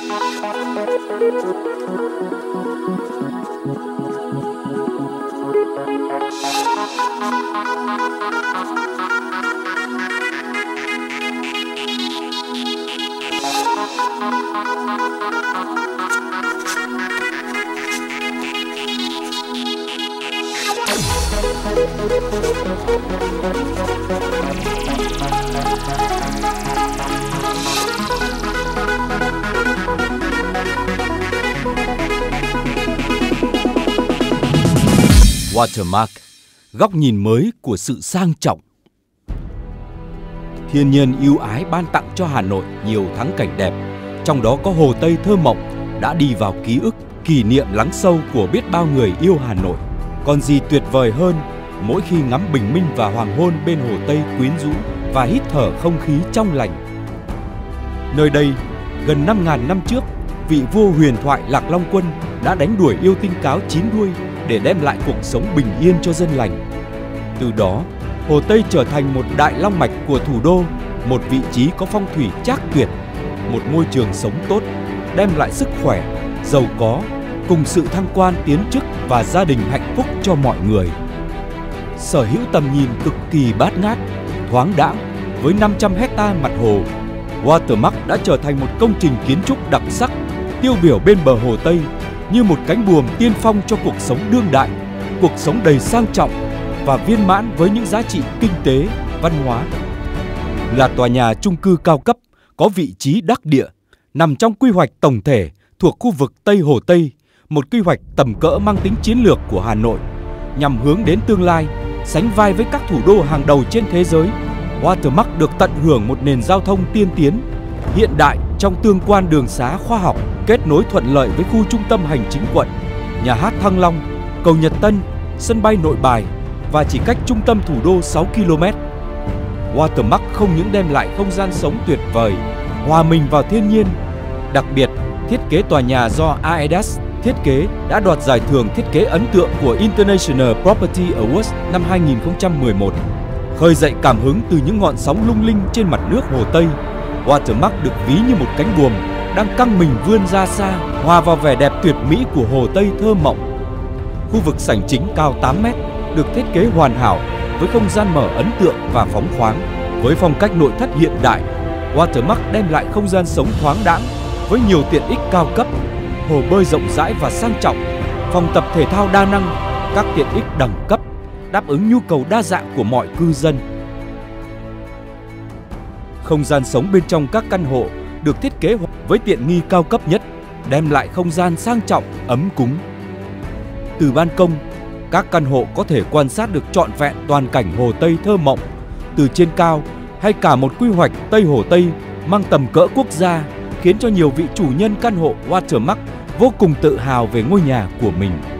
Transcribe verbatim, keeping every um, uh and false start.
Watermark, góc nhìn mới của sự sang trọng. Thiên nhiên ưu ái ban tặng cho Hà Nội nhiều thắng cảnh đẹp, trong đó có Hồ Tây thơ mộng đã đi vào ký ức, kỷ niệm lắng sâu của biết bao người yêu Hà Nội. Còn gì tuyệt vời hơn mỗi khi ngắm bình minh và hoàng hôn bên Hồ Tây quyến rũ và hít thở không khí trong lành. Nơi đây, gần năm ngàn năm trước, vị vua huyền thoại Lac Long Quan đã đánh đuổi yêu tinh cáo chín đuôi để đem lại cuộc sống bình yên cho dân lành. Từ đó, Hồ Tây trở thành một đại long mạch của thủ đô, một vị trí có phong thủy trác tuyệt, một môi trường sống tốt, đem lại sức khỏe, giàu có, cùng sự thăng quan tiến chức và gia đình hạnh phúc cho mọi người. Sở hữu tầm nhìn cực kỳ bát ngát, thoáng đãng với năm trăm héc-ta mặt hồ, Watermark đã trở thành một công trình kiến trúc đặc sắc, tiêu biểu bên bờ Hồ Tây như một cánh buồm tiên phong cho cuộc sống đương đại, cuộc sống đầy sang trọng và viên mãn với những giá trị kinh tế, văn hóa. Là tòa nhà chung cư cao cấp có vị trí đắc địa, nằm trong quy hoạch tổng thể thuộc khu vực Tây Hồ Tây, một quy hoạch tầm cỡ mang tính chiến lược của Hà Nội, nhằm hướng đến tương lai, sánh vai với các thủ đô hàng đầu trên thế giới. Watermark được tận hưởng một nền giao thông tiên tiến, hiện đại trong tương quan đường xá khoa học, kết nối thuận lợi với khu trung tâm hành chính quận, nhà hát Thăng Long, cầu Nhật Tân, sân bay Nội Bài và chỉ cách trung tâm thủ đô sáu ki lô mét. Watermark không những đem lại không gian sống tuyệt vời, hòa mình vào thiên nhiên. Đặc biệt, thiết kế tòa nhà do a e đê a ét thiết kế đã đoạt giải thưởng thiết kế ấn tượng của International Property Awards năm hai nghìn không trăm mười một. Khơi dậy cảm hứng từ những ngọn sóng lung linh trên mặt nước Hồ Tây, Watermark được ví như một cánh buồm đang căng mình vươn ra xa, hòa vào vẻ đẹp tuyệt mỹ của Hồ Tây thơ mộng. Khu vực sảnh chính cao tám mét được thiết kế hoàn hảo với không gian mở ấn tượng và phóng khoáng. Với phong cách nội thất hiện đại, Watermark đem lại không gian sống thoáng đãng với nhiều tiện ích cao cấp, hồ bơi rộng rãi và sang trọng, phòng tập thể thao đa năng, các tiện ích đẳng cấp đáp ứng nhu cầu đa dạng của mọi cư dân. Không gian sống bên trong các căn hộ được thiết kế với tiện nghi cao cấp nhất, đem lại không gian sang trọng, ấm cúng. Từ ban công, các căn hộ có thể quan sát được trọn vẹn toàn cảnh Hồ Tây thơ mộng. Từ trên cao, hay cả một quy hoạch Tây Hồ Tây mang tầm cỡ quốc gia, khiến cho nhiều vị chủ nhân căn hộ Watermark vô cùng tự hào về ngôi nhà của mình.